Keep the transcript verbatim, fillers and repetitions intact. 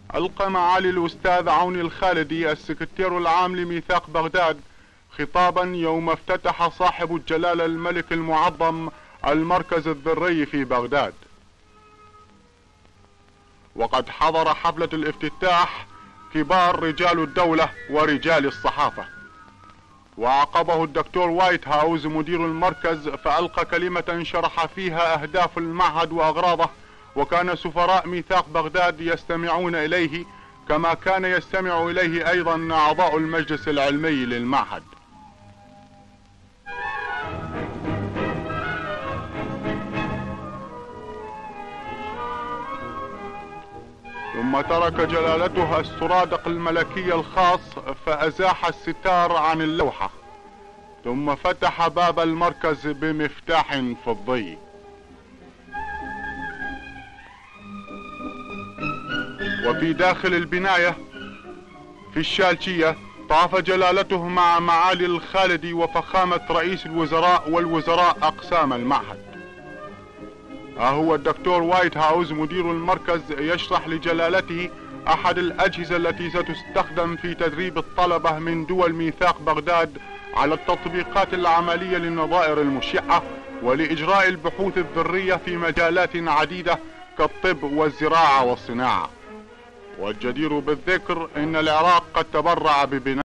ألقى معالي الأستاذ عوني الخالدي السكرتير العام لميثاق بغداد خطابا يوم افتتح صاحب الجلالة الملك المعظم المركز الذري في بغداد. وقد حضر حفلة الافتتاح كبار رجال الدولة ورجال الصحافة. وعقبه الدكتور وايت هاوز مدير المركز فألقى كلمة شرح فيها أهداف المعهد وأغراضه، وكان سفراء ميثاق بغداد يستمعون إليه كما كان يستمع إليه أيضا أعضاء المجلس العلمي للمعهد. ثم ترك جلالته السرادق الملكي الخاص فأزاح الستار عن اللوحة، ثم فتح باب المركز بمفتاح فضي. وفي داخل البناية في الشالشية طاف جلالته مع معالي الخالدي وفخامة رئيس الوزراء والوزراء أقسام المعهد. ها هو الدكتور وايت هاوز مدير المركز يشرح لجلالته أحد الأجهزة التي ستستخدم في تدريب الطلبة من دول ميثاق بغداد على التطبيقات العملية للنظائر المشعة ولإجراء البحوث الذرية في مجالات عديدة كالطب والزراعة والصناعة. والجدير بالذكر إن العراق قد تبرع ببناء